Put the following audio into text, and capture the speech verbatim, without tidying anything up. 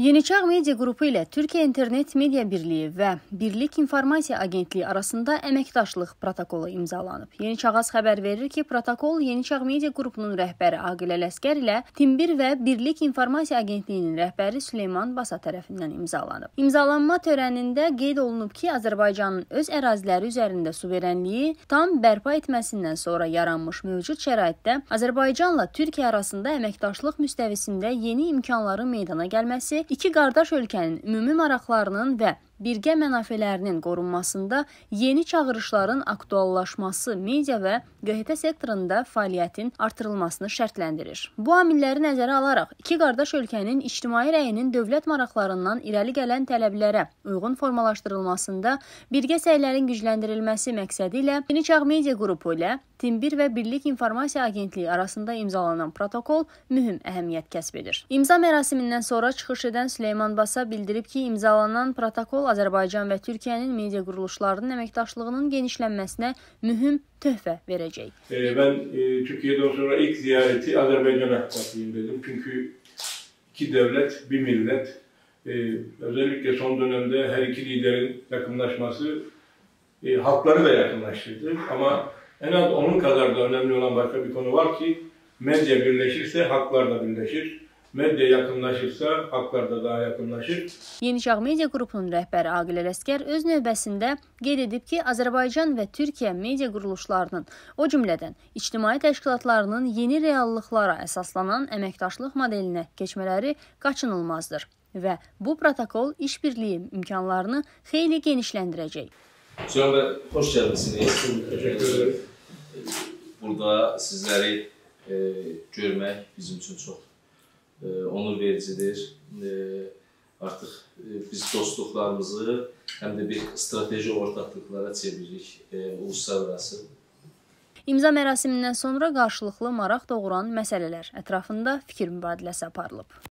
Yeniçağ Media Qrupu ilə Türkiyə İnternet Media Birliyi və Birlik İnformasiya Agentliyi arasında əməkdaşlıq protokolu imzalanıb. Yeniçağaz xəbər verir ki, protokol Yeniçağ Media Qrupunun rəhbəri Aqil Ələsgər ilə Timbir və Birlik İnformasiya Agentliyinin rəhbəri Süleyman Basa tərəfindən imzalanıb. İmzalanma törənində qeyd olunub ki, Azərbaycanın öz əraziləri üzərində suverenliyi tam bərpa etməsindən sonra yaranmış mövcud şəraitdə Azərbaycanla Türkiyə arasında əməkdaşlıq müstəvisində yeni imkanların meydana gəlməsi, İki qardaş ölkənin ümumi maraqlarının və birgə mənafelərinin qorunmasında yeni çağırışların aktuallaşması media və Q H T sektorunda fəaliyyətin artırılmasını şərtləndirir. Bu amilləri nəzərə alaraq, iki qardaş ölkənin ictimai rəyinin dövlət maraqlarından irəli gələn tələblərə uyğun formalaşdırılmasında birgə səylərin gücləndirilməsi məqsədi ilə Yeniçağ Media Qrupu ilə Timbir və Birlik İnformasiya Agentliyi arasında imzalanan protokol mühüm əhəmiyyət kəsb edir. İmza mərasimindən sonra çıxış edən Süleyman Basa bildirib ki, imzalanan protokol Azərbaycan və Türkiyənin media quruluşlarının əməkdaşlığının genişlənməsinə mühüm töhfə verəcək. E, ben e, Türkiye'den sonra ilk ziyareti Azerbaycan'a yapayım dedim. Çünkü iki devlet, bir millet. E, özellikle son dönemde her iki liderin yakınlaşması e, halkları da yakınlaştırdı. Ama en az onun kadar da önemli olan başka bir konu var ki medya birleşirse halklar da birleşir. Medya yaxınlaşırsa, halklar da daha yaxınlaşır. Yeniçağ Media Qrupunun rəhbəri Aqil Ələsgər öz növbəsində qeyd edib ki, Azərbaycan və Türkiyə media quruluşlarının, o cümlədən ictimai təşkilatlarının yeni reallıqlara əsaslanan əməkdaşlıq modelinə keçmələri qaçınılmazdır və bu protokol işbirliyi imkanlarını xeyli genişləndirəcək. Süleyman bəy, xoş gəldiniz. Teşekkür ederim. Burada sizləri e, görmək bizim üçün çox onur vericidir. Artıq biz dostluqlarımızı həm də bir strateji ortaklıqlara çeviririk uluslararası. İmza mərasimindən sonra qarşılıqlı maraq doğuran məsələlər ətrafında fikir mübadiləsi aparılıb.